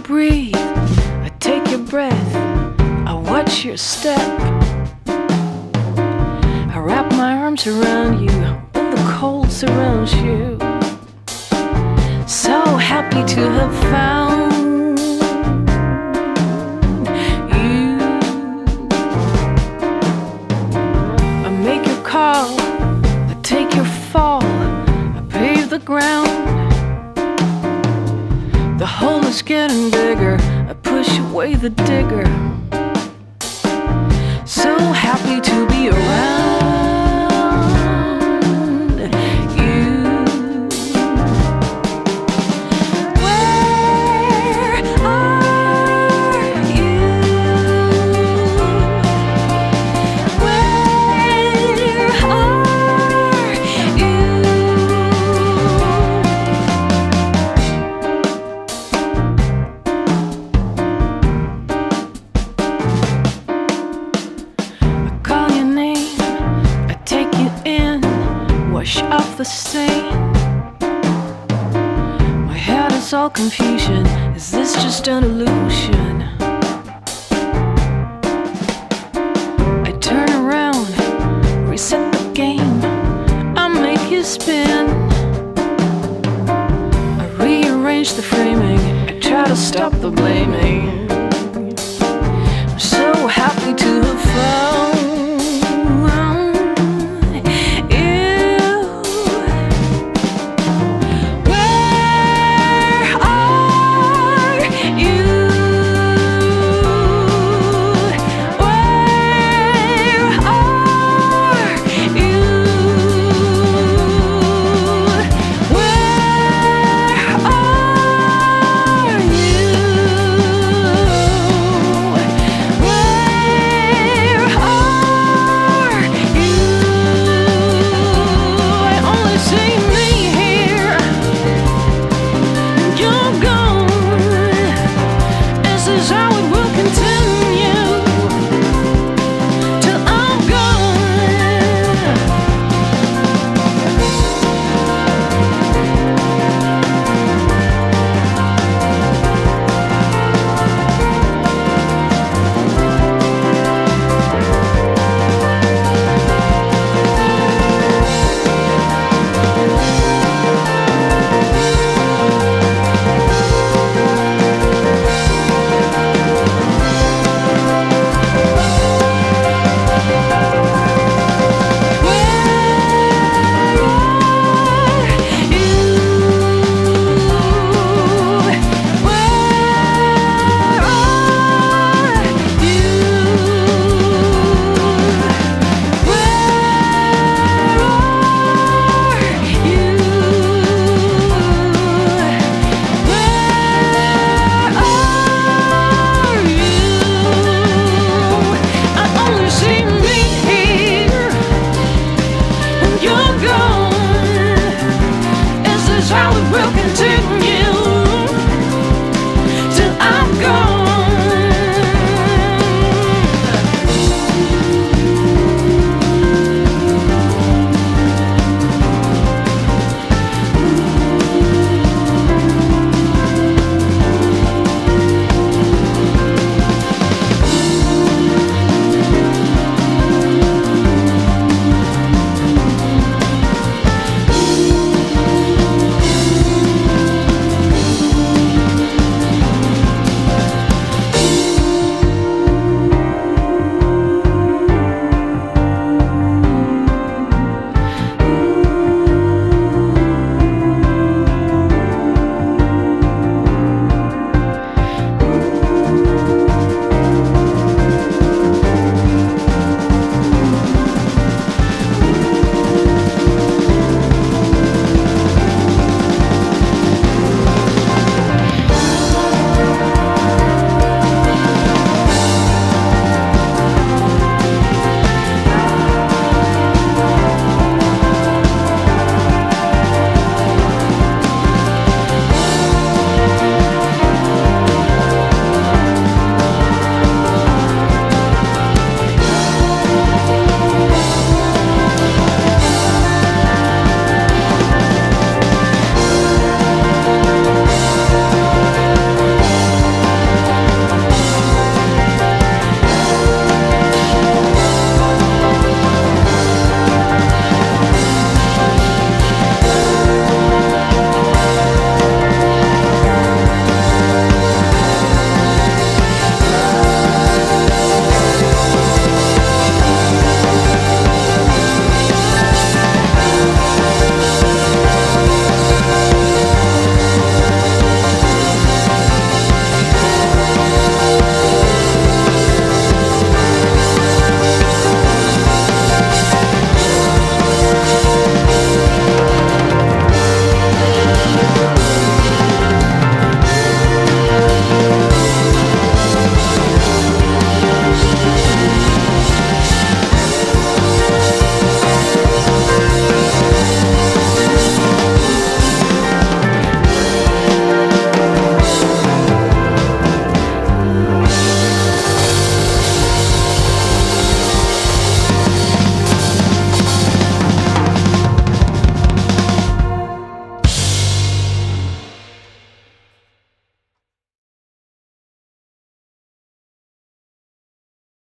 breathe, I take your breath, I watch your step. I wrap my arms around you when the cold surrounds you. So happy to have found you. I make your call, I take your fall, I pave the ground. The hole is getting bigger, I push away the digger. So happy to be around you. Where are you? Where are you? Wash off the stain. My head is all confusion. Is this just an illusion? I turn around, reset the game. I make you spin. I rearrange the framing. I try to stop the blaming. I'm so happy to have found